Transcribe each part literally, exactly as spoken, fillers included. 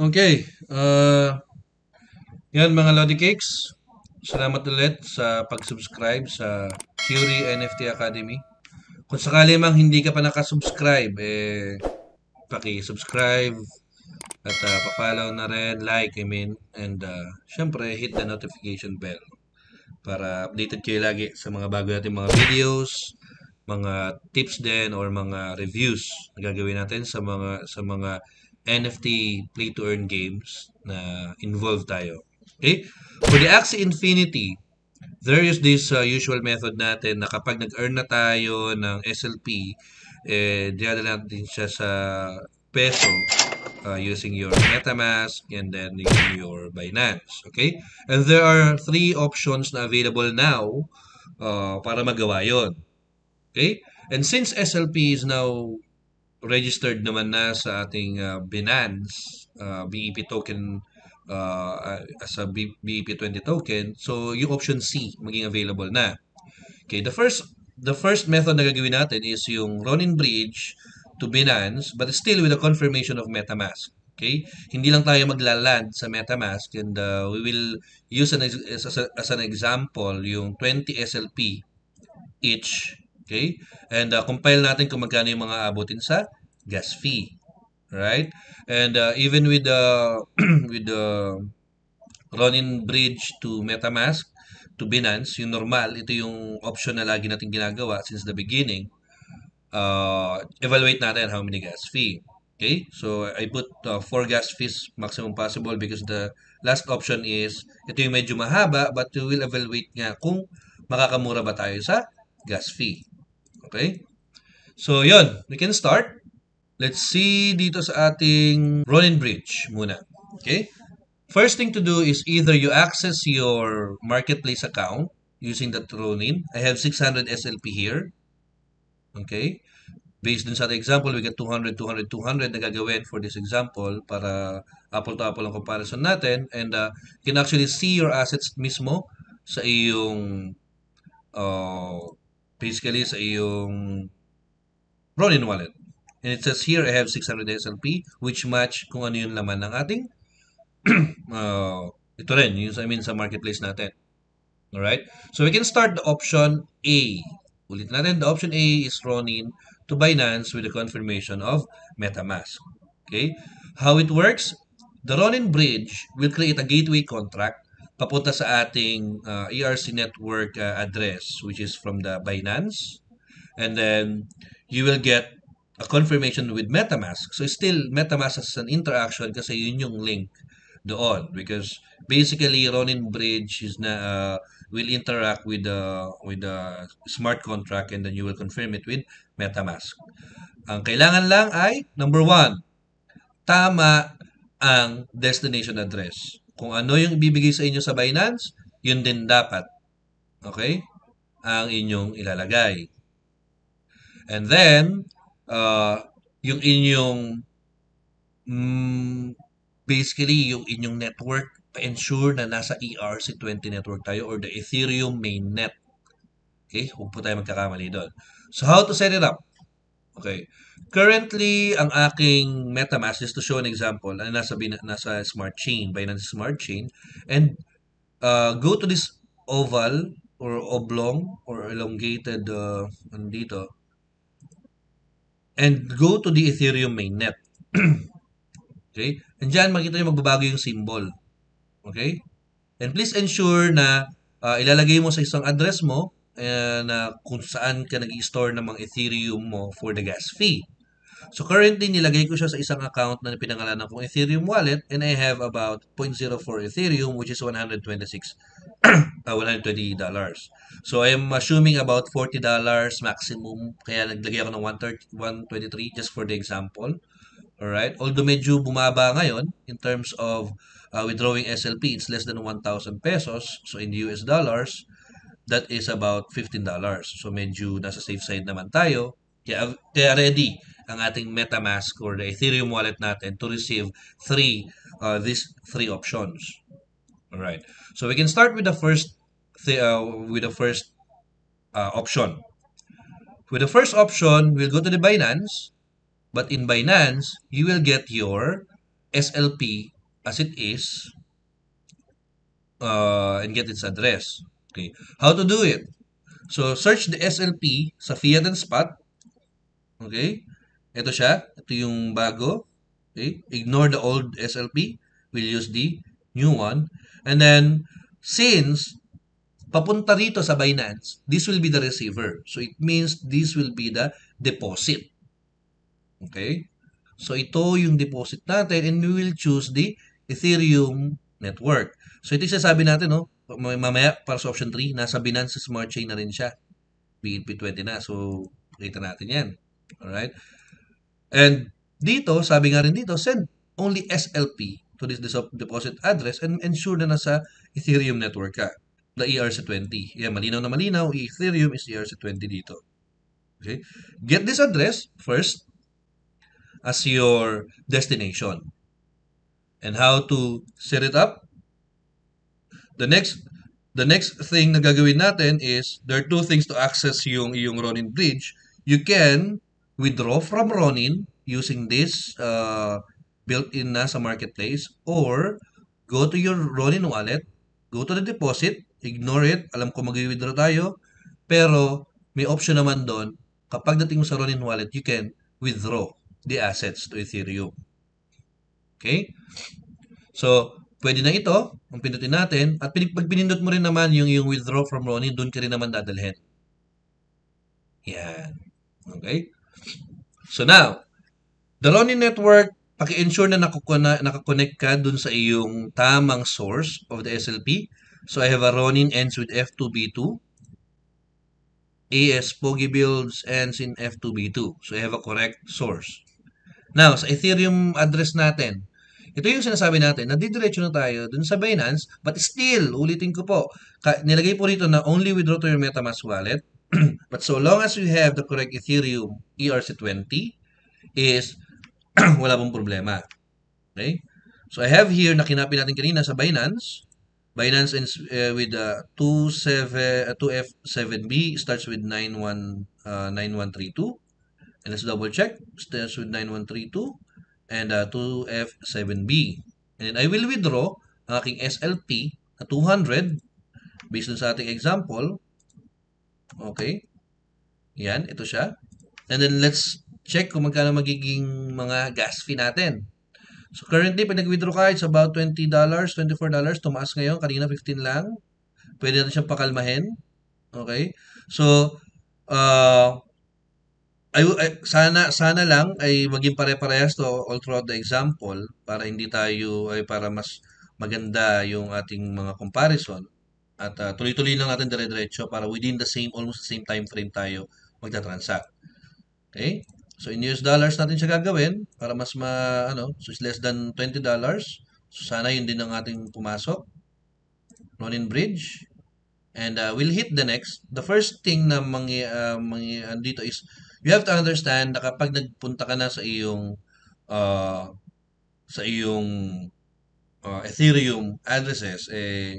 Okay. Uh, yan mga Lodi Cakes. Salamat ulit sa pag-subscribe sa Curie N F T Academy. Kung sakali mang hindi ka pa nakasubscribe, eh, paki-subscribe at uh, pa-follow na rin, like, I mean, and uh, syempre, hit the notification bell para updated kayo lagi sa mga bago natin mga videos, mga tips din or mga reviews na gagawin natin sa mga sa mga N F T play to earn games na involved tayo. Okay? For the Axie Infinity, there is this uh, usual method natin na kapag nag-earn na tayo ng S L P, eh, dinadala natin siya sa peso uh, using your MetaMask and then using your Binance. Okay? And there are three options na available now uh, para magawa yon. Okay? And since S L P is now registered naman na sa ating uh, Binance uh, B E P token uh, as a B E P twenty token, so yung option C maging available na. Okay, the first the first method na gagawin natin is yung Ronin Bridge to Binance but still with a confirmation of MetaMask. Okay? Hindi lang tayo maglaland sa MetaMask and uh, we will use an, as, as, as an example yung twenty S L P each. Okay? And uh, compile natin kung magkano yung mga abutin sa gas fee. Right? And uh, even with the with the Ronin Bridge to MetaMask to Binance, yung normal, ito yung option na lagi natin ginagawa since the beginning. Uh, evaluate natin how many gas fee. Okay? So I put uh, four gas fees maximum possible because the last option is ito yung medyo mahaba but we will evaluate nga kung makakamura ba tayo sa gas fee. Okay? So, yun. We can start. Let's see dito sa ating Ronin Bridge muna. Okay? First thing to do is either you access your marketplace account using that Ronin. I have six hundred S L P here. Okay? Based dun sa ating example, we got two hundred, two hundred, two hundred na gagawin for this example para apple to apple ang comparison natin. And uh, you can actually see your assets mismo sa iyong uh, basically sa iyong Ronin wallet. And it says here, I have six hundred S L P, which match kung ano yung laman ng ating uh, ito rin, yung I mean sa marketplace natin. Alright? So we can start the option A. Ulit natin, the option A is Ronin to Binance with the confirmation of MetaMask. Okay? How it works? The Ronin Bridge will create a gateway contract papunta sa ating uh, E R C network uh, address, which is from the Binance. And then you will get a confirmation with MetaMask. So still, MetaMask has an interaction kasi yun yung link doon. Because basically, Ronin Bridge is na, uh, will interact with the, with the smart contract and then you will confirm it with MetaMask. Ang kailangan lang ay, number one, tama ang destination address. Kung ano yung ibibigay sa inyo sa Binance, yun din dapat. Okay? Ang inyong ilalagay. And then, uh, yung inyong, mm, basically, yung inyong network, pa-ensure na nasa E R C twenty network tayo or the Ethereum mainnet. Okay? Huwag po tayo magkakamali doon. So, how to set it up? Okay. Currently, ang aking MetaMask, just to show an example, ay nasa, nasa Smart Chain, Binance Smart Chain, and uh, go to this oval or oblong or elongated uh, dito, and go to the Ethereum mainnet. Okay? And dyan, makita nyo magbabago yung symbol. Okay? And please ensure na uh, ilalagay mo sa isang address mo uh, na kung saan ka nag-i-store ng mga Ethereum mo for the gas fee. So currently, nilagay ko siya sa isang account na pinangalanan kong Ethereum wallet and I have about zero point zero four Ethereum which is one hundred twenty-six uh, one hundred twenty dollars. So I am assuming about forty dollars maximum kaya naglagay ako ng one twenty-three just for the example. Alright? Although medyo bumaba ngayon in terms of uh, withdrawing S L P, it's less than one thousand pesos. So in U S dollars, that is about fifteen dollars. So medyo nasa safe side naman tayo. Kaya, kaya ready ang ating MetaMask or the Ethereum wallet natin to receive three, uh, these three options. Alright. So we can start with the first, th uh, with the first uh, option. With the first option, we'll go to the Binance. But in Binance, you will get your S L P as it is uh, and get its address. Okay. How to do it? So, search the S L P sa Fiat and Spot. Okay. Ito siya. Ito yung bago. Okay. Ignore the old S L P. We'll use the new one. And then, since papunta rito sa Binance, this will be the receiver. So, it means this will be the deposit. Okay? So, ito yung deposit natin and we will choose the Ethereum network. So, ito yung sasabi natin, no? Mamaya, para sa option three, nasa Binance Smart Chain na rin siya. B N P twenty na. So, kita natin yan. Alright? And dito, sabi nga rin dito, send only S L P to this deposit address and ensure na nasa Ethereum network ka. The E R C twenty. Yan, malinaw na malinaw. Ethereum is E R C twenty dito. Okay? Get this address first as your destination. And how to set it up? The next the next thing na gagawin natin is there are two things to access yung yung Ronin bridge. You can withdraw from Ronin using this uh, built-in na sa marketplace, or go to your Ronin wallet, go to the deposit, ignore it, alam ko mag-withdraw tayo, pero may option naman doon, kapag dating mo sa Ronin wallet, you can withdraw the assets to Ethereum. Okay? So, pwede na ito, ang pindutin natin, at pag pinindot mo rin naman yung, yung withdraw from Ronin, doon ka rin naman dadalhin. Yan. Okay? So now, the Ronin network, paki-ensure na nakakonect ka dun sa iyong tamang source of the S L P. So I have a Ronin ends with F two B two. A S Pogi Builds ends in F two B two. So I have a correct source. Now, sa Ethereum address natin, ito yung sinasabi natin, nadidiretso na tayo dun sa Binance, but still, ulitin ko po, nilagay po rito na only withdraw to your MetaMask wallet. But so long as you have the correct Ethereum E R C twenty, is wala pong problema. Okay? So I have here, na kinapin natin kanina sa Binance. Binance ends uh, with uh, two F seven B, starts with nine one three two. And let's double check. Starts with nine one three two and uh, two F seven B. And then I will withdraw ang aking S L P na two hundred based on sa ating example. Okay. Yan, ito siya. And then let's check kung magkano magiging mga gas fee natin. So currently, pag nag-withdraw ka, it's about twenty dollars, twenty-four dollars. Tumaas ngayon, kanina fifteen lang. Pwede natin siyang pakalmahin. Okay? So, uh, ay, ay, sana sana lang ay maging pare-parehas to all throughout the example para hindi tayo, ay para mas maganda yung ating mga comparison. At uh, tuloy-tuloy lang natin dire-diretso para within the same, almost the same time frame tayo magta-transact. Okay? So, in U S dollars natin siya gagawin para mas ma, ano, so it's less than twenty dollars. So, sana yun din ang ating pumasok. Ronin Bridge. And uh, we'll hit the next. The first thing na mangi, uh, mangi, uh, dito is, you have to understand na kapag nagpunta ka na sa iyong uh, sa iyong uh, Ethereum addresses, eh,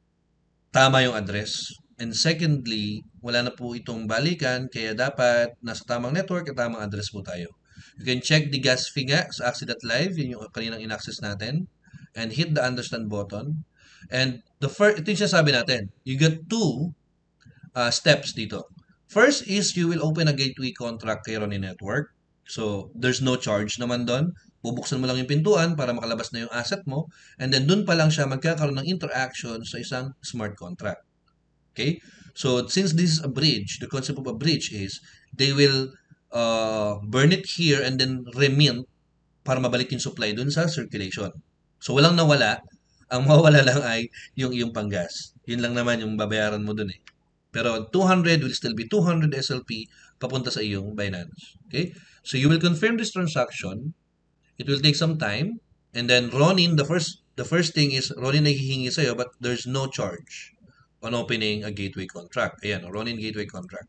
tama yung address. And secondly, wala na po itong balikan, kaya dapat nasa tamang network at tamang address po tayo. You can check the gas fee nga sa Axie.live, yun yung kaninang in-access natin, and hit the understand button. And the first, ito yung sabi natin, you get two uh, steps dito. First is you will open a gateway contract kay Ronin Network. So, there's no charge naman doon. Bubuksan mo lang yung pintuan para makalabas na yung asset mo. And then, doon pa lang siya magkakaroon ng interaction sa isang smart contract. Okay? So, since this is a bridge, the concept of a bridge is they will uh, burn it here and then remint para mabalik yung supply dun sa circulation. So, walang nawala. Ang mawawala lang ay yung yung panggas. Yun lang naman yung babayaran mo dun eh. Pero two hundred will still be two hundred S L P papunta sa iyong Binance. Okay? So, you will confirm this transaction. It will take some time. And then, Ronin, the first the first thing is, Ronin naghihingi sa'yo but there's no charge on opening a gateway contract. Ayan, Ronin gateway contract.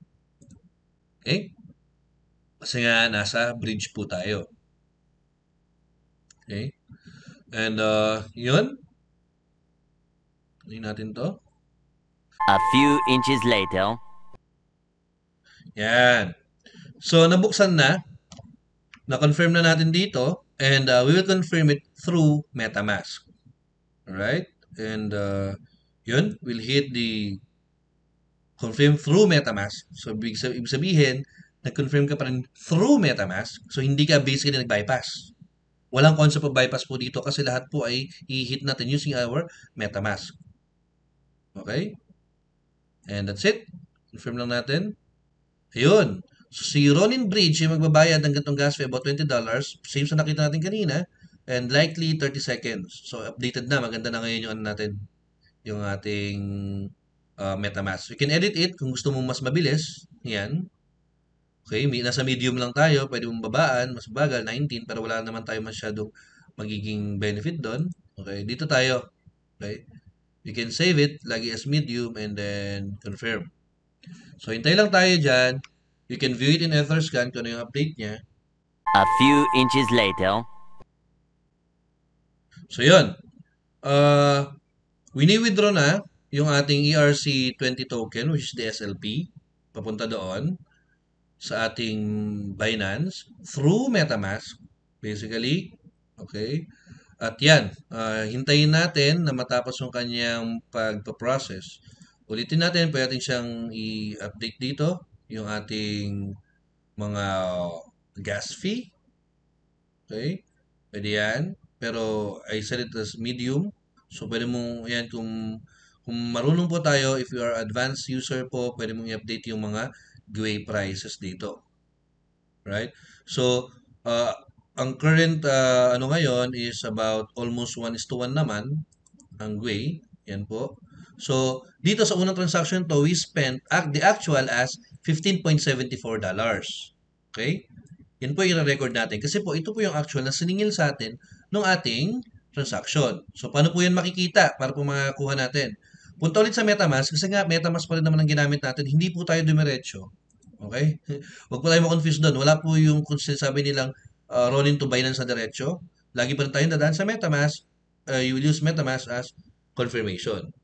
Okay? Kasi nga, nasa bridge po tayo. Okay? And, uh, yun. Tingnan natin to. A few inches later. Yan. So, nabuksan na. Na-confirm na natin dito. And uh, we will confirm it through MetaMask. Alright? And uh, yun, we'll hit the confirm through MetaMask. So, ibig sab- ibig sabihin, nag-confirm ka pa rin through MetaMask. So, hindi ka basically nag-bypass. Walang concept of bypass po dito kasi lahat po ay i-hit natin using our MetaMask. Okay? And that's it. Confirm lang natin. Ayun. So, si Ronin Bridge ay magbabayad ng gantong gas fee about twenty dollars. Same sa nakita natin kanina. And likely thirty seconds. So, updated na. Maganda na ngayon yung ano natin. Yung ating uh, MetaMask. You can edit it kung gusto mo mas mabilis. Yan. Okay, may, nasa medium lang tayo. Pwede mong babaan. Mas bagal, nineteen. Pero wala naman tayo masyadong magiging benefit doon. Okay, dito tayo. Okay. You can save it, lagi as medium, and then confirm. So, hintay lang tayo dyan. You can view it in Etherscan kung ano yung update niya. A few inches later. So, yun. Uh, wini-withdraw na yung ating E R C twenty token, which is the S L P. Papunta doon sa ating Binance through MetaMask. Basically, okay. At yan, uh, hintayin natin na matapos yung kanyang pagpa-process. Ulitin natin, pwede natin siyang i-update dito, yung ating mga gas fee. Okay? Pwede yan. Pero I set it as medium. So, pwede mong, yan, kung, kung marunong po tayo, if you are advanced user po, pwede mong i-update yung mga G W A Y prices dito. Right? So, uh, ang current uh, ano ngayon is about almost one is to one naman ang G W A Y. Yan po. So, dito sa unang transaction to, we spent act, the actual as fifteen point seven four dollars. Okay? Yan po yung record natin. Kasi po, ito po yung actual na siningil sa atin ng ating transaction. So, paano po yan makikita para po makakuha natin? Punta ulit sa MetaMask kasi nga MetaMask pa rin naman ang ginamit natin. Hindi po tayo dumiretso. Okay? Huwag po tayo ma-confuse doon. Wala po yung kung sinasabi nilang uh, Ronin to Binance sa diretso. Lagi pa rin tayong dadaan sa MetaMask. Uh, you will use MetaMask as confirmation.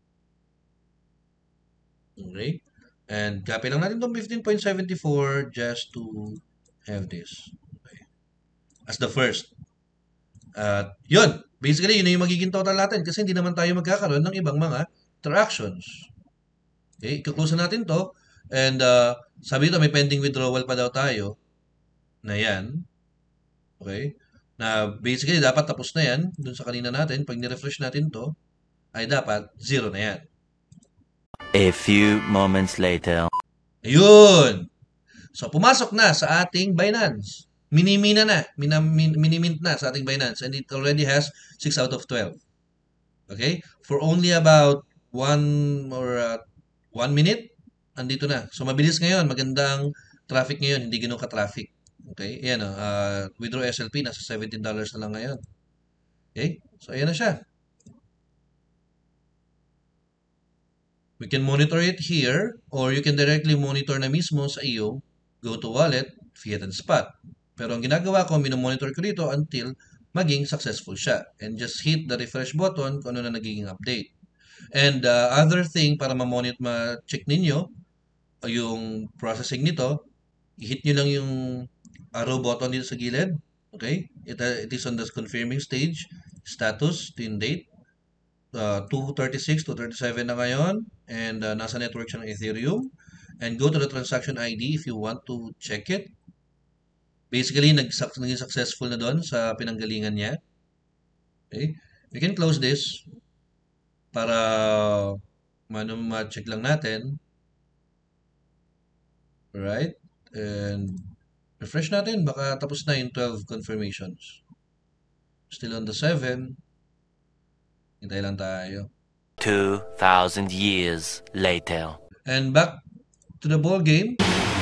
Okay? And copy lang natin itong fifteen point seven four just to have this. Okay. As the first. At uh, yun. Basically, yun na yung magiging total natin kasi hindi naman tayo magkakaroon ng ibang mga transactions. Okay? Ika-close na natin to. And uh, sabi ito, may pending withdrawal pa daw tayo na yan. Okay? Na basically, dapat tapos na yan dun sa kanina natin. Pag ni-refresh natin to, ay dapat zero na yan. A few moments later. Ayun! So, pumasok na sa ating Binance. Minimina na. Mina, min, minimint na sa ating Binance. And it already has six out of twelve. Okay? For only about one or uh, one minute, andito na. So, mabilis ngayon. Magandang traffic ngayon. Hindi ganun ka-traffic. Okay? Ayan o. Uh, withdraw S L P. Nasa seventeen dollars na lang ngayon. Okay? So, ayan na siya. We can monitor it here or you can directly monitor na mismo sa iyong go to wallet, fiat and spot. Pero ang ginagawa ko, minomonitor ko dito until maging successful siya. And just hit the refresh button kung ano na nagiging update. And uh, other thing para ma-monitor, ma-check ninyo yung processing nito, i-hit nyo lang yung arrow button dito sa gilid. Okay? It, uh, it is on the confirming stage. Status, tin date. Uh, two thirty-six, two thirty-seven na ngayon. And uh, nasa network siya ng Ethereum. And go to the transaction I D if you want to check it. Basically, nag naging successful na doon sa pinanggalingan niya. Okay? We can close this para mano ma-check lang natin. Alright? And refresh natin. Baka tapos na yung twelve confirmations. Still on the seven. Hintay lang tayo. Two thousand years later. And back to the ball game.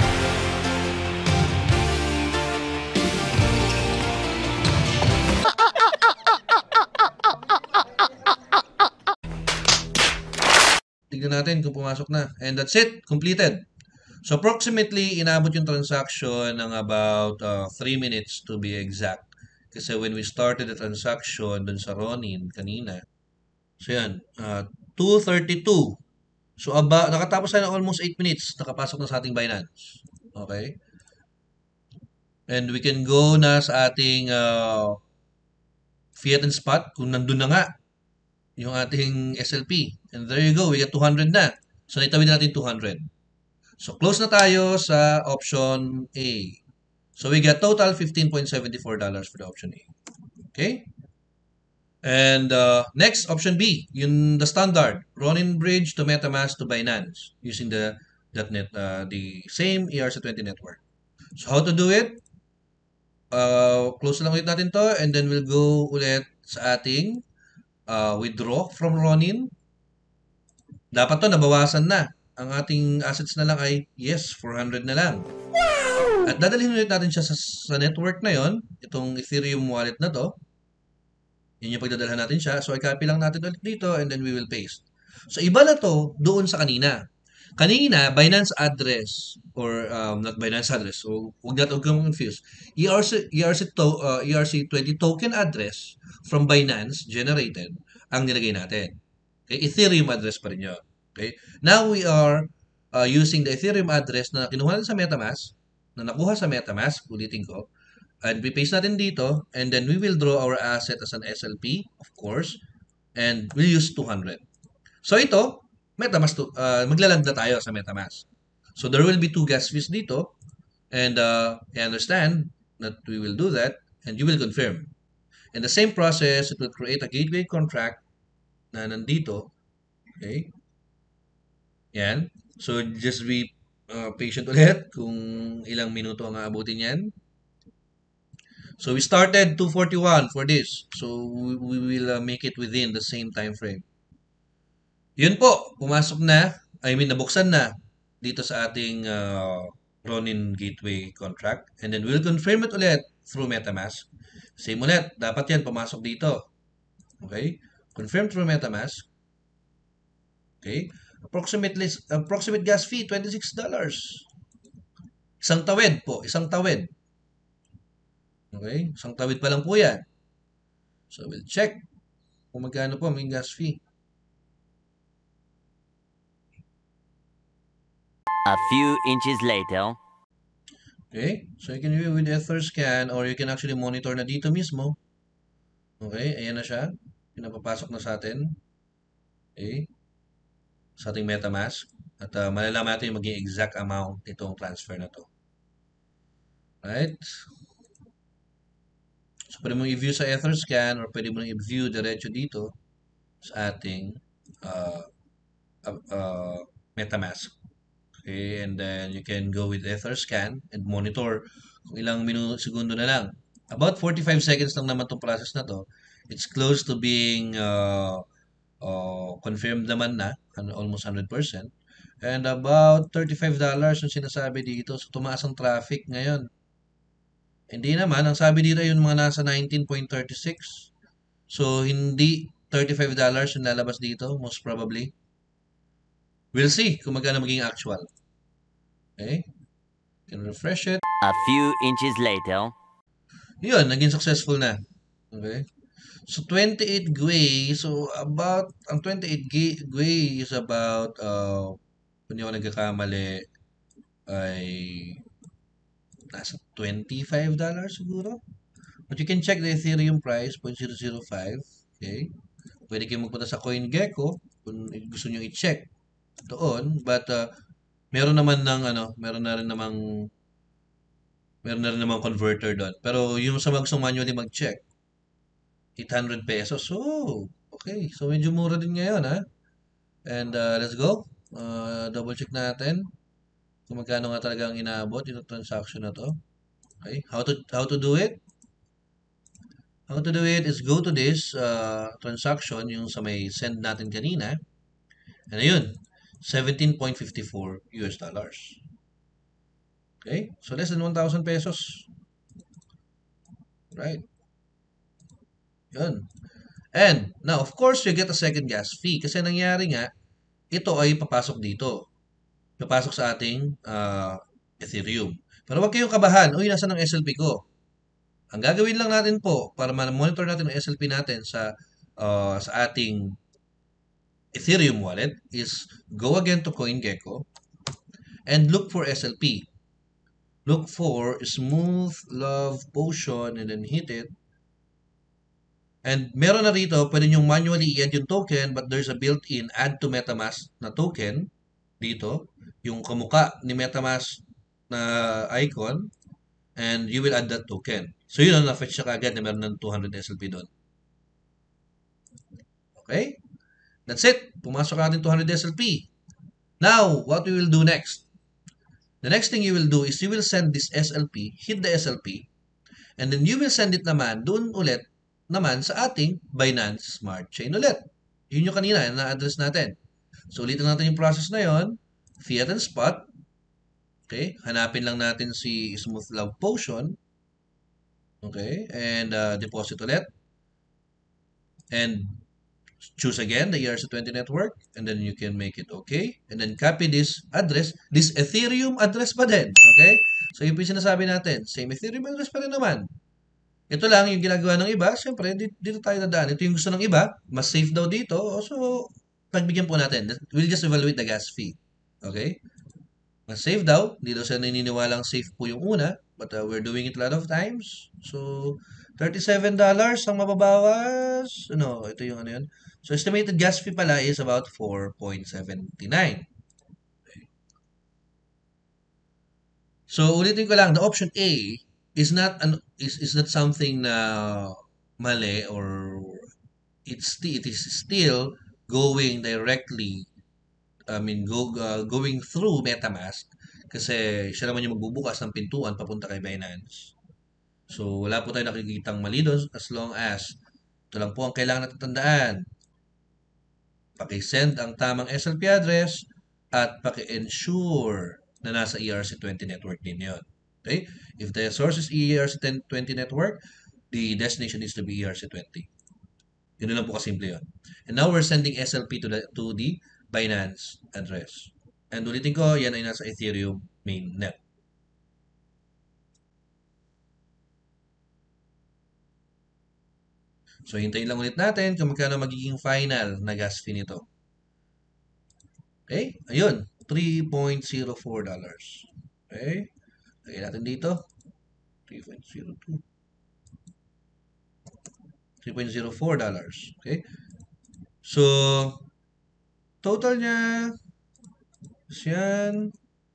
Tignan natin kung pumasok na. And that's it. Completed. So approximately, inabot yung transaction ng about uh, three minutes to be exact. Kasi when we started the transaction dun sa Ronin kanina, so yan, uh, two thirty-two. So aba, nakatapos tayo ng almost eight minutes, nakapasok na sa ating Binance. Okay? And we can go na sa ating uh, fiat and spot kung nandun na nga yung ating S L P. And there you go, we got two hundred na. So naitawid natin two hundred. So close na tayo sa option A. So we got total fifteen point seven four dollars for the option A. Okay? And uh, next, option B, yung the standard, Ronin Bridge to MetaMask to Binance using the .net, uh, the same E R C twenty network. So how to do it? Uh, close lang ulit natin to and then we'll go ulit sa ating uh, withdraw from Ronin. Dapat to nabawasan na. Ang ating assets na lang ay, yes, four hundred na lang. At dadalhin ulit natin siya sa, sa network na yon, itong Ethereum wallet na to. Yun yung pagdadalhan natin siya. So, i-copy lang natin ulit dito and then we will paste. So, iba na to doon sa kanina. Kanina, Binance address or um, not Binance address. So, huwag natin huwag kang confused. E R C, E R C, to, uh, E R C twenty token address from Binance generated ang nilagay natin. Okay? Ethereum address pa rin yun. Okay? Now, we are uh, using the Ethereum address na kinuha natin sa MetaMask, na nakuha sa MetaMask, ulitin ko, and we paste natin dito, and then we will draw our asset as an S L P, of course, and we'll use two hundred. So ito, MetaMask, to, uh, maglaland na tayo sa MetaMask. So there will be two gas fees dito, and uh, I understand that we will do that, and you will confirm. In the same process, it will create a gateway contract na nandito. Okay? Yan. So just be uh, patient ulit kung ilang minuto ang aabutin yan. So we started two forty-one for this. So we, we will uh, make it within the same time frame. Yun po, pumasok na, I mean nabuksan na dito sa ating uh, Ronin Gateway contract. And then we'll confirm it ulit through MetaMask. Same ulit, dapat yan pumasok dito. Okay? Confirm through MetaMask. Okay? Approximately, approximate gas fee, twenty-six dollars. Isang tawid po, isang tawid. Okay? Isang tawid pa lang po yan. So, we'll check kung magkano po may gas fee. A few inches later. Okay? So, you can view with Etherscan or you can actually monitor na dito mismo. Okay? Ayan na siya. Pinapapasok na sa atin. Okay? Sa ating MetaMask. At uh, malalaman natin yung maging exact amount itong transfer na to. Right? So, pwede mong i-view sa Etherscan or pwede mong i-view diretso dito sa ating uh, uh, uh, MetaMask. Okay, and then you can go with Etherscan and monitor kung ilang minuto, segundo na lang. About forty-five seconds lang naman itong process na to. It's close to being uh, uh, confirmed naman na, almost one hundred percent. And about thirty-five dollars yung sinasabi dito. So, tumaas ang traffic ngayon. Hindi naman. Ang sabi dito yung mga nasa nineteen point three six. So, hindi thirty-five dollars yung lalabas dito, most probably. We'll see kung magkano maging actual. Okay? Can refresh it. A few inches later. Yun, naging successful na. Okay? So, twenty-eight G W A Y. So, about, ang twenty-eight G W A Y is about, uh, kung hindi ako nagkakamali, ay nasa twenty-five dollars siguro. But you can check the Ethereum price, zero point zero zero five. Okay? Pwede kayo magpunta sa CoinGecko kung gusto nyo i-check doon. But, uh, meron naman ng, ano, meron na rin namang, meron na rin namang converter doon. Pero yung sa mag manually mag-check, eight hundred pesos. So, okay. So, medyo mura din ngayon, ha? And, uh, let's go. Uh, double check natin kung magkano nga talaga ang inaabot itong transaction na to. Okay. How to, how to do it? How to do it is go to this uh, transaction, yung sa may send natin kanina. And ayun, seventeen point five four U S dollars. Okay? So, less than one thousand pesos. Right? Yun. And, now, of course, you get a second gas fee. Kasi nangyari nga, ito ay papasok dito. Papasok sa ating uh, Ethereum. Pero huwag kayong kabahan. Uy, nasa ng S L P ko? Ang gagawin lang natin po, para ma-monitor natin ang S L P natin sa, uh, sa ating Ethereum wallet, is go again to CoinGecko and look for S L P. look for Smooth Love Potion and then hit it. And meron na rito, pwede nyo manually i-add yung token but there's a built-in add to MetaMask na token dito. Yung kamuka ni MetaMask na icon and you will add that token. So yun, na-fetch siya kaagad na meron ng two hundred S L P doon. Okay? That's it. Pumasok natin two hundred S L P. Now, what we will do next? The next thing you will do is you will send this S L P, hit the S L P, and then you will send it naman doon ulit naman sa ating Binance Smart Chain ulit. Yun yung kanina na-address natin. So, ulitin natin yung process na yon. Fiat and spot. Okay? Hanapin lang natin si Smooth Love Potion. Okay? And uh, deposit ulit. And choose again the E R C twenty network. And then you can make it okay. And then copy this address. This Ethereum address pa din. Okay? So, yung sinasabi natin, same Ethereum address pa rin naman. Ito lang yung ginagawa ng iba. Siyempre, dito tayo nadaan. Ito yung gusto ng iba. Mas safe daw dito. So, pagbigyan po natin. We'll just evaluate the gas fee. Okay? Mas safe daw. Hindi daw siya naniniwalang safe po yung una. But uh, we're doing it a lot of times. So, thirty-seven dollars ang mababawas. Ano, ito yung ano yun. So, estimated gas fee pala is about four point seven nine. Okay. So, ulitin ko lang. The option A is not an is is not something na mali or it's it is still going directly I mean go uh, going through MetaMask kasi siya naman yung magbubukas ng pintuan papunta kay Binance. So wala po tayong nakikitang mali doon as long as ito lang po ang kailangan natin tandaan. Paki-send ang tamang S L P address at paki-ensure na nasa E R C twenty network din yun. Okay? If the source is E R C twenty network, the destination is to be E R C twenty. Yun lang po kasimple yun. And now we're sending S L P to the, to the Binance address. And ulitin ko, yan ay nasa Ethereum mainnet. So, hintayin lang ulit natin kung magkano magiging final na gas fee nito. Okay? Ayun. three point zero four dollars. Okay? Lagay natin dito. three point zero two. three point zero four dollars. Okay? So, total niya is yan.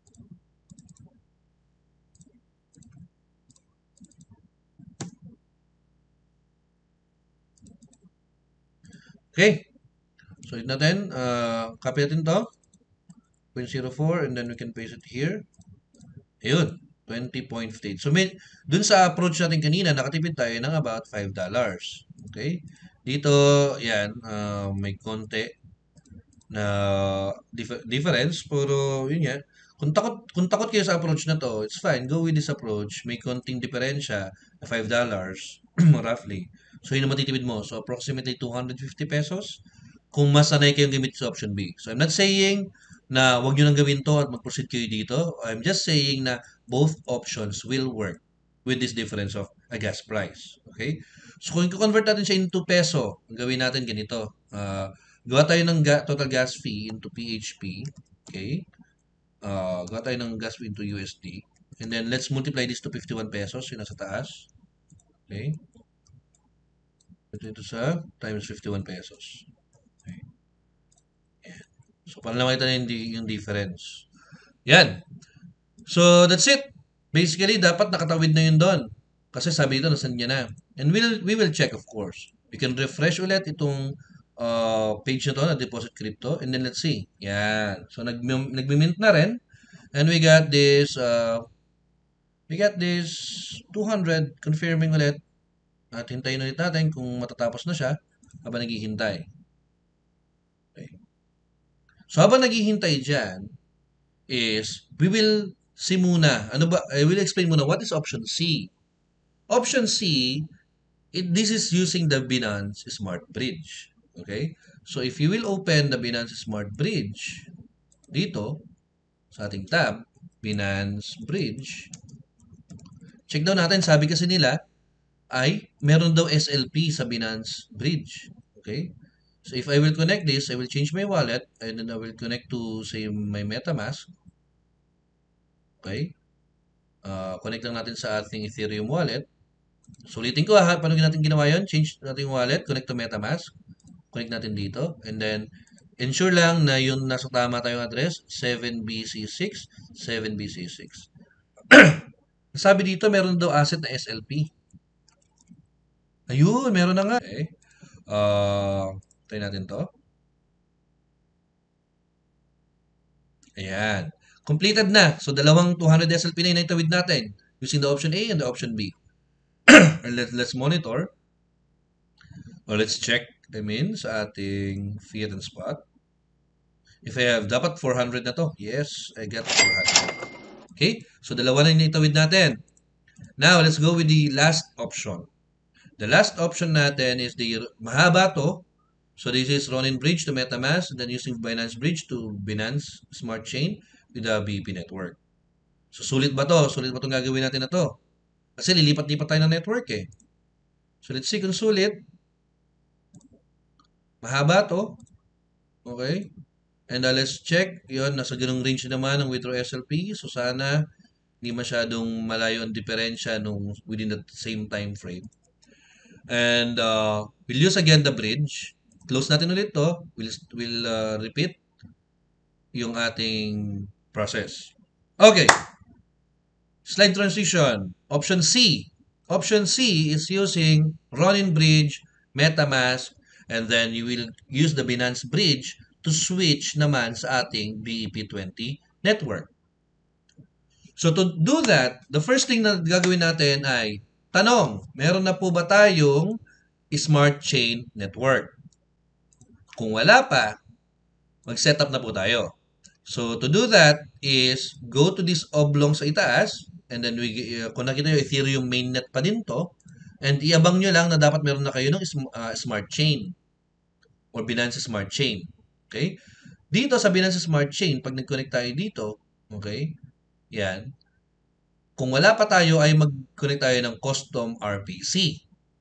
Okay. So, hit natin. Uh, copy natin to. zero point zero four and then we can paste it here. Ayun. twenty point five eight. So, may, dun sa approach natin kanina, nakatipid tayo ng about five dollars. Okay? Dito, yan, uh, may konti na dif difference. Pero, yun yan. Kung takot, kung takot kayo sa approach na to, it's fine. Go with this approach. May konting diferensya na five dollars roughly. So, yun ang matitipid mo. So, approximately two hundred fifty pesos kung mas sanay kayong gamit sa option B. So, I'm not saying na wag nyo nang gawin to at mag-proceed kayo dito. I'm just saying na both options will work with this difference of a gas price. Okay? So, kung i-convert natin siya into peso, ang gawin natin ganito. Uh, gawa tayo ng ga total gas fee into P H P. Okay? Uh, gawa tayo ng gas fee into U S D. And then, let's multiply this to fifty-one pesos. Yun nasa taas. Okay? Ito sa times fifty-one pesos. Okay. Yan. So, para lang makita na yung, yung difference. Yan. So, that's it. Basically, dapat nakatawid na yun doon. Kasi sabi dito, nasan niya na. And we'll, we will check, of course. We can refresh ulit itong uh, page na to na Deposit Crypto. And then, let's see. Yan. So, nag, nag-mint na rin. And we got this, uh, we got this two hundred confirming ulit. At hintayin ulit natin kung matatapos na siya habang naghihintay. Okay. So, habang naghihintay dyan is, we will see muna. Ano ba? I will explain muna what is option C. Option C, it, this is using the Binance Smart Bridge. Okay? So, if you will open the Binance Smart Bridge dito, sa ating tab, Binance Bridge, check daw natin, sabi kasi nila, ay meron daw S L P sa Binance Bridge. Okay? So, if I will connect this, I will change my wallet and then I will connect to, say, my MetaMask. Okay? Uh, connect lang natin sa ating Ethereum wallet. Sulitin ko ha, paano natin ginawa yun? Change natin wallet, connect to MetaMask. Connect natin dito. And then, ensure lang na yun nasa tama tayong address, seven B C six, seven B C six. Sabi dito, meron daw asset na S L P. Ayun, meron na nga. Okay. Uh, try natin to. Ayan. Completed na. So, dalawang two hundred S L P na yung naitawid natin using the option A and the option B. And let, let's monitor. Or let's check, I mean, sa ating fiat and spot. If I have, dapat four hundred na to. Yes, I got four hundred. Okay, so dalawa na yung naitawid natin. Now, let's go with the last option. The last option natin is the mahaba to. So, this is Ronin Bridge to MetaMask, and then using Binance Bridge to Binance Smart Chain with the B P network. So, sulit ba to? Sulit ba itong gagawin natin na to? Kasi lilipat-lipat tayo ng network eh. So, let's see kung sulit. Mahaba to. Okay. And uh, let's check. Yun, nasa ganung range naman ng withdraw S L P. So, sana hindi masyadong malayo ang diferensya nung within the same time frame. And uh, we'll use again the bridge. Close natin ulit to. We'll, we'll uh, repeat yung ating process. Okay. Slide transition. Option C. Option C is using Ronin Bridge, MetaMask, and then you will use the Binance Bridge to switch naman sa ating B E P twenty network. So to do that, the first thing na gagawin natin ay, tanong, meron na po ba tayong Smart Chain Network? Kung wala pa, mag-set up na po tayo. So to do that is, go to this oblong sa itaas, and then we, uh, kung nakita nyo, Ethereum mainnet pa din to, and iabang nyo lang na dapat meron na kayo ng uh, Smart Chain or Binance Smart Chain. Okay? Dito sa Binance Smart Chain, pag nag-connect tayo dito, okay, yan, kung wala pa tayo ay mag-connect tayo ng custom R P C.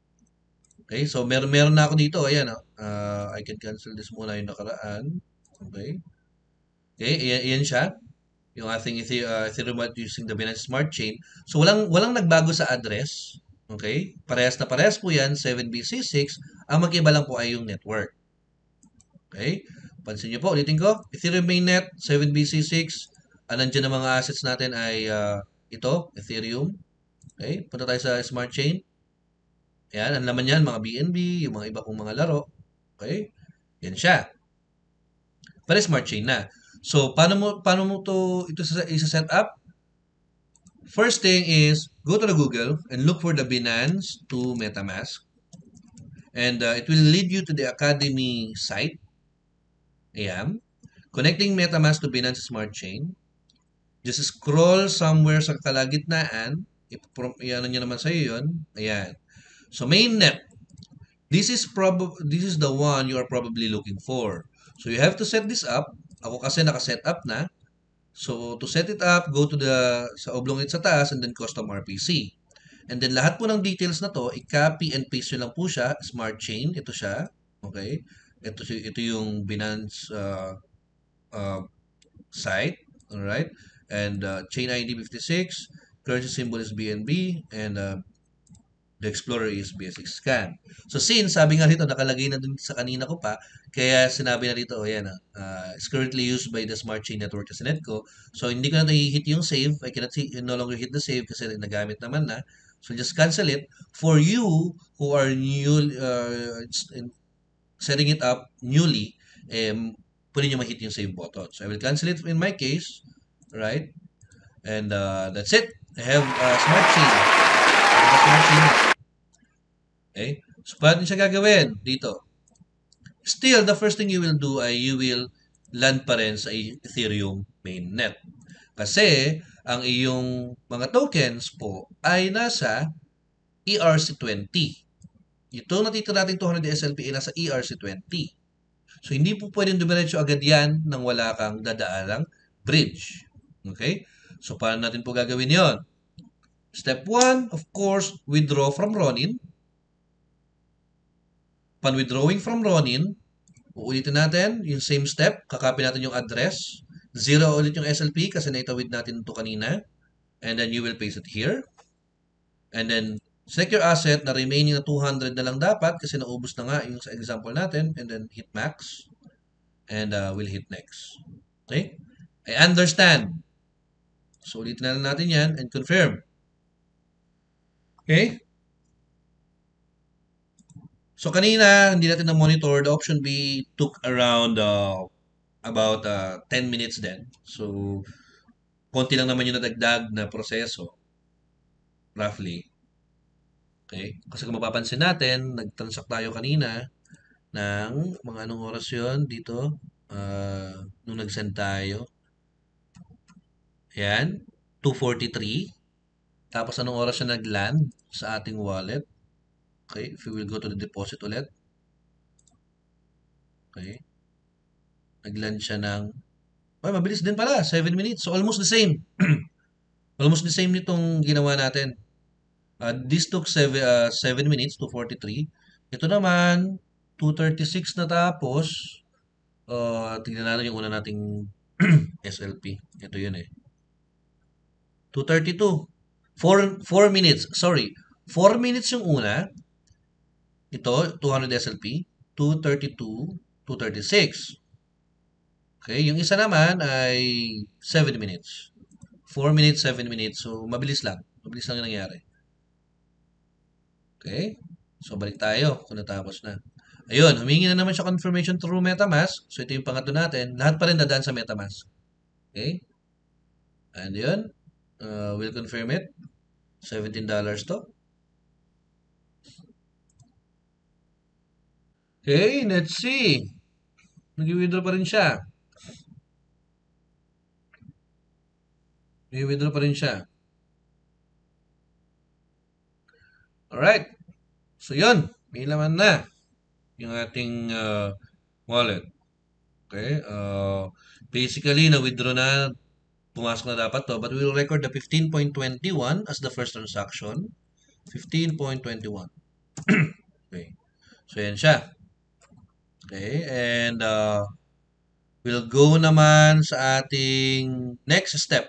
Okay, so meron meron na ako dito, ayan, uh, I can cancel this muna yung nakaraan. Okay. Okay, ayan, ayan siya. Yung ating uh, Ethereum using the Binance Smart Chain. So walang walang nagbago sa address. Okay? Parehas na parehas po yan, seven B C six. Ang magkaiba lang po ay yung network. Okay? Pansin niyo po, ulitin ko, Ethereum mainnet, seven B C six. Ang nandiyan ng mga assets natin ay uh, ito, Ethereum. Okay? Punta tayo sa Smart Chain. Ayan, ang laman yan, mga B N B, yung mga iba kong mga laro. Okay? Yan siya. Para Smart Chain na. So, paano mo, paano mo to, ito isa-set up? First thing is, go to the Google and look for the Binance to MetaMask. And uh, it will lead you to the Academy site. Ayan. Connecting MetaMask to Binance Smart Chain. Just scroll somewhere sa kalagitnaan. Iyan nyo naman sa'yo yun. Ayan. So, mainnet. This is prob this is the one you are probably looking for. So, you have to set this up. Ako kasi naka-set up na. So, to set it up, go to the sa oblong it sa taas and then custom R P C. And then, lahat po ng details na to, i-copy and paste nyo lang po siya. Smart Chain. Ito siya. Okay. Ito, ito yung Binance uh, uh, site. Alright. And uh, chain I D fifty-six. Currency symbol is B N B. And uh, the Explorer is B S X scan. So since sabi nga dito nakalagay na dun sa kanina ko pa, kaya sinabi na dito, ayan na, uh, it's currently used by the Smart Chain Network sa Netco. So hindi ko na i-hit yung save. I cannot see, no longer hit the save kasi nagamit naman na. So just cancel it. For you who are new, uh, setting it up newly, um, pwede nyo ma-hit yung save button. So I will cancel it in my case. Right? And uh, that's it. I have uh, Smart Chain. I have Smart Chain. Okay? So, paano siya gagawin? Dito. Still, the first thing you will do ay you will land pa rin sa Ethereum mainnet. Kasi, ang iyong mga tokens po ay nasa E R C twenty. Ito natitira natin two hundred S L P ay nasa E R C twenty. So, hindi po pwedeng dumiretso agad yan nang wala kang dadaalang bridge. Okay? So, paano natin po gagawin yon? Step one, of course, withdraw from Ronin. Upon withdrawing from Ronin, uulitin natin yung same step. Kakopy natin yung address. Zero ulit yung S L P kasi naitawid natin ito kanina. and then you will paste it here. And then, select your asset na remaining na two hundred na lang dapat kasi naubos na nga yung sa example natin. And then, hit max. And uh, we'll hit next. Okay? I understand. So, ulitin na lang natin yan and confirm. Okay? So, kanina, hindi natin na-monitor. The option B took around uh, about uh, ten minutes din. So, konti lang naman yung nadagdag na proseso. Roughly. Okay? Kasi kung mapapansin natin, nag-transact tayo kanina ng mga anong oras yun dito. Uh, nung nag-send tayo. Yan. two forty-three. Tapos anong oras siya nag-land sa ating wallet. Okay? If we will go to the deposit ulit. Okay? Nag-land siya ng ay, mabilis din pala. seven minutes. So, almost the same. Almost the same nitong ginawa natin. Uh, this took seven minutes, two forty-three. Ito naman, two thirty-six na tapos. Uh, tignan natin yung una nating S L P. Ito yun eh. two thirty-two. four minutes. Sorry. four minutes yung una. Ito, two hundred S L P. two thirty-two, two thirty-six. Okay, yung isa naman ay seven minutes. four minutes, seven minutes. So, mabilis lang. Mabilis lang yung nangyari. Okay? So, balik tayo kung natapos na. Ayun, humingi na naman siya confirmation through MetaMask. So, ito yung pangatlo natin. Lahat pa rin dadaan sa MetaMask. Okay? And yun. Uh, we'll confirm it. seventeen dollars to. Okay, let's see. Nag-withdraw pa rin siya. Nag-withdraw pa rin siya. Alright. So, yun. May laman na yung ating uh, wallet. Okay. Uh, basically, na-withdraw na. Pumasok na dapat to. But we will record the fifteen point two one as the first transaction. fifteen point two one. Okay. So, yan siya. Okay. And uh, we'll go naman sa ating next step.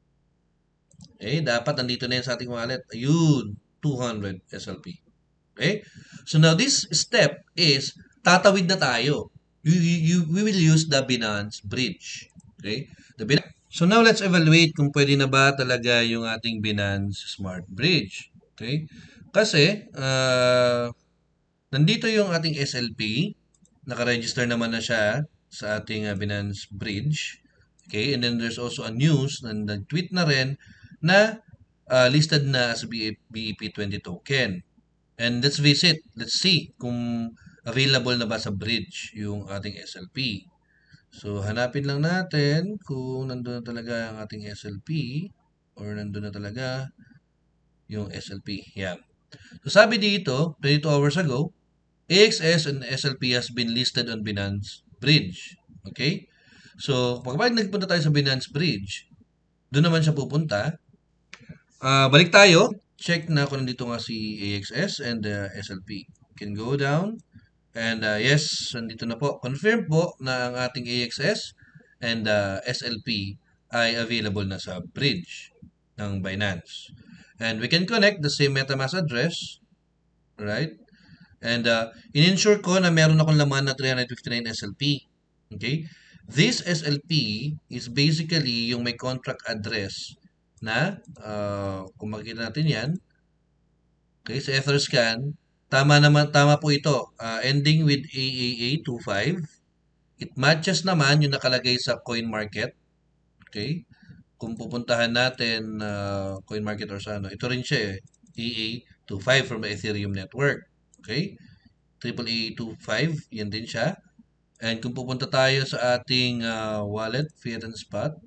Okay. Dapat nandito na yan sa ating wallet. Ayun. two hundred S L P. Okay? So now this step is tatawid na tayo. You, you, we will use the Binance Bridge. Okay? The Binance. So now let's evaluate kung pwede na ba talaga yung ating Binance Smart Bridge. Okay? Kasi uh, nandito yung ating S L P. Naka-register naman na siya sa ating uh, Binance Bridge. Okay? And then there's also a news na nag-tweet na rin na Uh, listed na as B E P twenty token. And let's visit. Let's see kung available na ba sa bridge yung ating S L P. So, hanapin lang natin kung nandun na talaga ang ating S L P or nandun na talaga yung S L P. Yan. So, sabi dito, twenty-two hours ago, A X S and S L P has been listed on Binance Bridge. Okay? So, pagkabalik nagpunta tayo sa Binance Bridge, doon naman siya pupunta. Uh, balik tayo. Check na kung nandito nga si A X S and uh, S L P. You can go down. And uh, yes, nandito na po. Confirm po na ang ating A X S and uh, S L P ay available na sa bridge ng Binance. And we can connect the same MetaMask address. Right? And uh, in-ensure ko na meron akong laman na three fifty-nine S L P. Okay? This S L P is basically yung may contract address na uh, kung makikita natin yan, okay, sa Etherscan, tama naman, tama po ito, uh, ending with A A A twenty-five. It matches naman yung nakalagay sa CoinMarket. Okay, kung pupuntahan natin uh, CoinMarket or sa ano, ito rin siya eh, A A twenty-five from the Ethereum network. Okay, triple A twenty-five, yan din siya. And kung pupunta tayo sa ating uh, wallet, Fiat and Spot,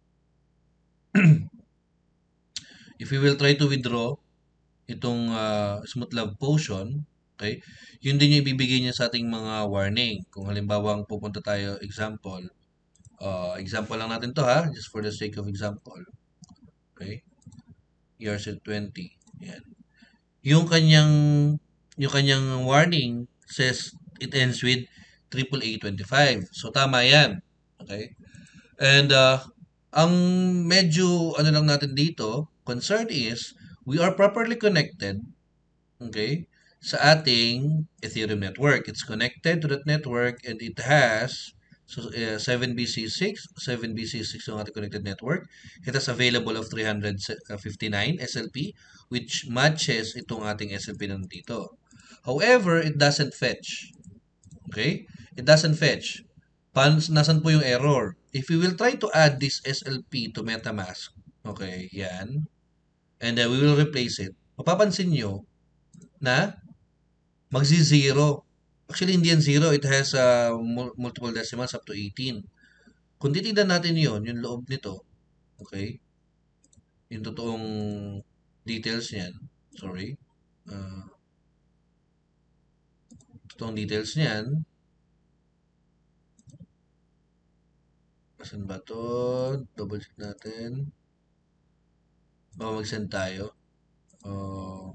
if we will try to withdraw itong uh, Smooth Love Potion, okay, yun din yung ibibigay niya sa ating mga warning. Kung halimbawa pupunta tayo, example, uh, example lang natin to ha, just for the sake of example. Okay, E R C twenty, yan. Yung kanyang, yung kanyang warning says it ends with triple A twenty-five. So, tama yan. Okay, and uh, ang medyo, ano lang natin dito, concern is, we are properly connected, okay, sa ating Ethereum network. It's connected to that network and it has so, uh, seven B C six, seven B C six yung ating connected network. It has available of three hundred fifty-nine S L P which matches itong ating S L P na nandito. However, it doesn't fetch. Okay? It doesn't fetch. Pan, nasan po yung error? If we will try to add this S L P to MetaMask, okay, yan, and then we will replace it, mapapansin nyo na magzi-zero. Actually, hindi yan zero. It has uh, multiple decimals up to eighteen. Kung titignan natin yon yung loob nito, okay, yung totoong details niyan, sorry, uh, totoong details niyan, asan ba to? Double check natin. Baka mag-send tayo. Uh,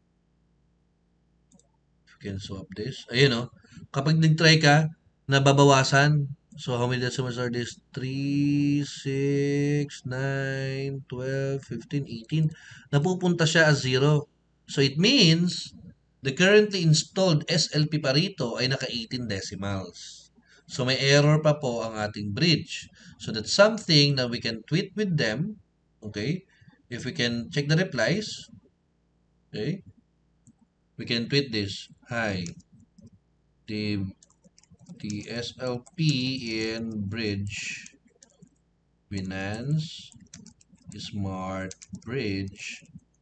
if you can swap this. Ayun o. Oh. Kapag nag-try ka, nababawasan. So, how many decimals are this? three, six, nine, twelve, fifteen, eighteen. Napupunta siya as zero. So, it means, the currently installed S L P pa rito ay naka eighteen decimals. So, may error pa po ang ating bridge. So, that's something that we can tweet with them. Okay? If we can check the replies. Okay? We can tweet this. Hi. The the S L P in Bridge Binance Smart Bridge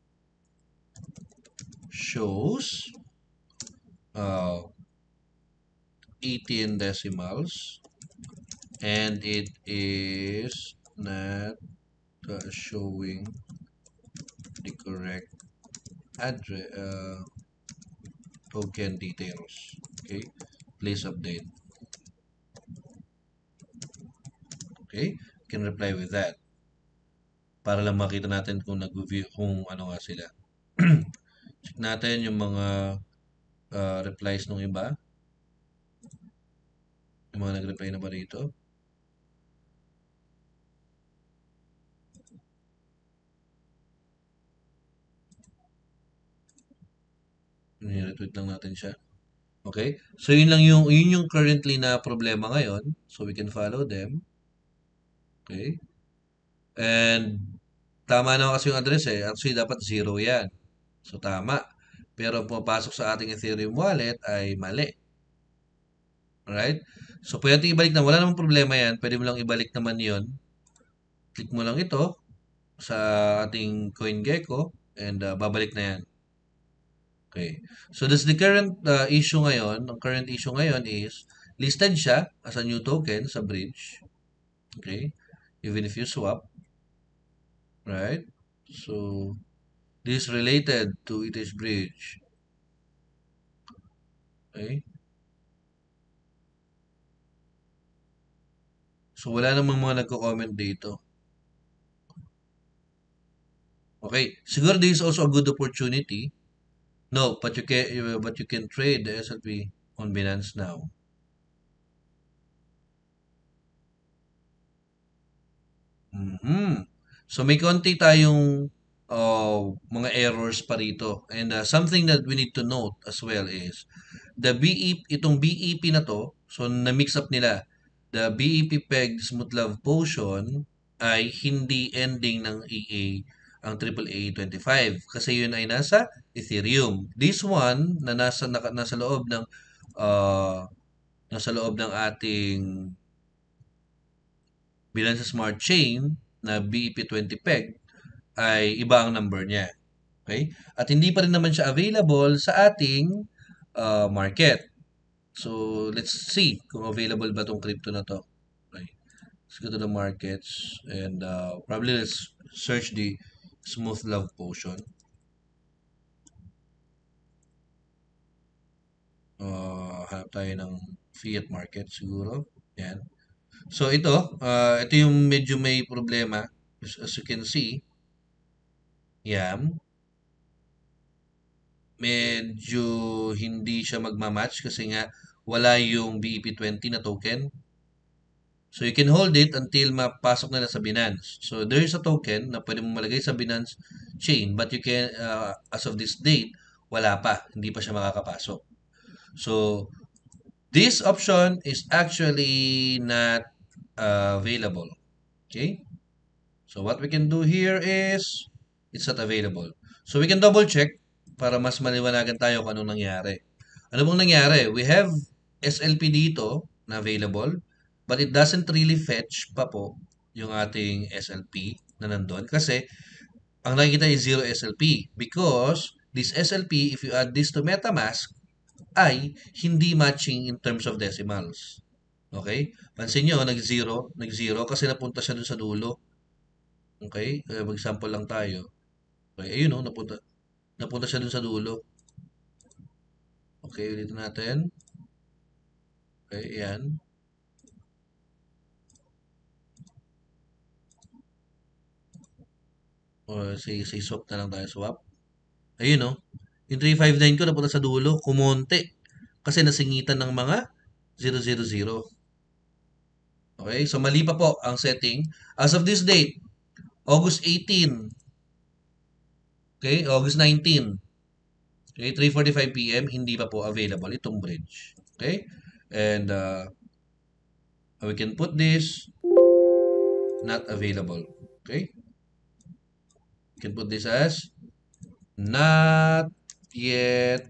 shows uh, eighteen decimals and it is not uh, showing the correct address uh, token details. Okay, please update. Okay, you can reply with that para lang makita natin kung nag-view kung ano nga sila. Check natin yung mga uh, replies ng iba. Yung mga nag-reply na ba rito? Ni-retweet lang natin siya. Okay? So, yun lang yung, yun yung currently na problema ngayon. So, we can follow them. Okay? And, tama na kasi yung address eh. Actually, dapat zero yan. So, tama. Pero, pumapasok sa ating Ethereum wallet ay mali. Alright? So, pwede ibalik na. Wala namang problema yan. Pwede mo lang ibalik naman yon. Click mo lang ito sa ating CoinGecko and uh, babalik na yan. Okay. So, that's the current uh, issue ngayon. Ang current issue ngayon is listed siya as a new token sa bridge. Okay. Even if you swap. Right? So, this is related to E T H bridge. Okay. So, wala namang mga nagko-comment dito. Okay. Siguro this is also a good opportunity. No, but you can but you can trade the S L P on Binance now. Mm-hmm. So may konti tayong uh, mga errors pa rito. And uh, something that we need to note as well is the B E P, itong B E P na to, so na-mix up nila. The B E P pegged Smooth Love Potion ay hindi ending ng E A ang triple A twenty-five kasi yun ay nasa Ethereum. This one na nasa naka, nasa loob ng uh, nasa loob ng ating Binance Smart Chain na B E P twenty peg ay iba ang number niya. Okay? At hindi pa rin naman siya available sa ating uh, market. So, let's see kung available ba tong crypto na to. Okay. Let's go to the markets and uh, probably let's search the Smooth Love Potion. Uh, hanap tayo ng fiat market siguro. Yan. So, ito, uh, ito yung medyo may problema. As, as you can see, yan. Medyo hindi siya magmamatch kasi nga wala yung B E P twenty na token. So, you can hold it until mapasok nila sa Binance. So, there is a token na pwede mo malagay sa Binance chain, but you can, uh, as of this date, wala pa. Hindi pa siya makakapasok. So, this option is actually not uh, available. Okay? So, what we can do here is, it's not available. So, we can double check para mas maliwanagan tayo kung anong nangyari. Ano bang nangyari? We have S L P dito na available, but it doesn't really fetch pa po yung ating S L P na nandun kasi ang nakikita is zero S L P because this S L P, if you add this to MetaMask, ay hindi matching in terms of decimals. Okay? Pansin nyo, nag-zero, nag-zero kasi napunta siya dun sa dulo. Okay? Kaya mag-sample lang tayo. Okay, ayun o, napunta, napunta siya dun sa dulo. Okay, ulitin natin. Okay, yan. O, say, say swap na lang tayo, swap. Ayun o. Yung three five nine ko napunta sa dulo, kumonte. Kasi nasingitan ng mga zero zero zero. Okay, so mali pa po ang setting. As of this date, August eighteen. Okay, August nineteen. Okay, three forty-five p m hindi pa po available itong bridge. Okay? And uh, we can put this not available. Okay? We can put this as not yet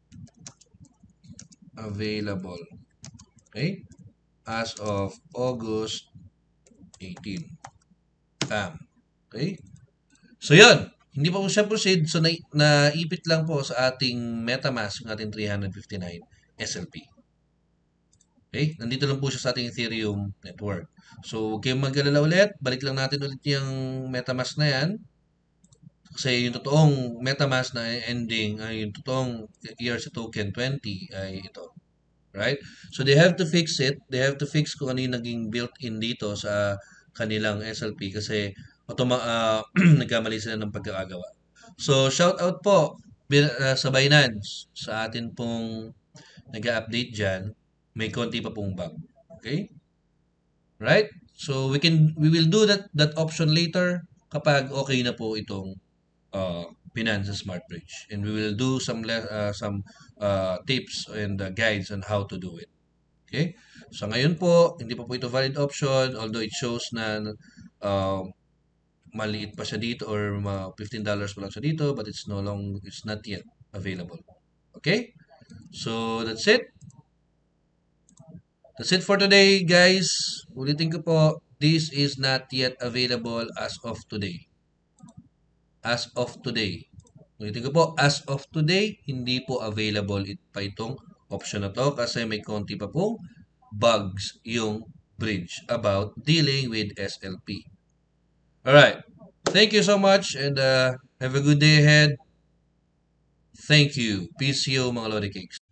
available. Okay? As of August eighteen. Bam. Okay? So, yun. Hindi pa po siya proceed. So, na naipit lang po sa ating MetaMask, yung ating three fifty-nine S L P. Okay? Nandito lang po siya sa ating Ethereum network. So, huwag kayong mag-alala ulit. Balik lang natin ulit yung MetaMask na yan. Kasi yung totoong MetaMask na ending, ay yung totoong E R C token twenty ay ito. Right? So, they have to fix it. They have to fix kung ano yung naging built-in dito sa kanilang S L P kasi automa uh, nagkamali sila ng pagkakagawa. So, shout out po uh, sa Binance sa atin pong nag-update dyan. May konti pa pong bug. Okay? Right? So, we can we will do that that option later kapag okay na po itong uh, Binance Smart Bridge. And we will do some uh, some uh, tips and uh, guides on how to do it. Okay? So, ngayon po, hindi pa po ito valid option although it shows na uh, maliit pa siya dito or fifteen dollars pa lang siya dito but it's no long it's not yet available. Okay? So, that's it. That's it for today, guys. Ulitin ko po, this is not yet available as of today. As of today. Ulitin ko po, as of today, hindi po available it pa itong option na to kasi may konti pa pong bugs yung bridge about dealing with S L P. Alright. Thank you so much and uh, have a good day ahead. Thank you. Peace you mga Lodi Cakes.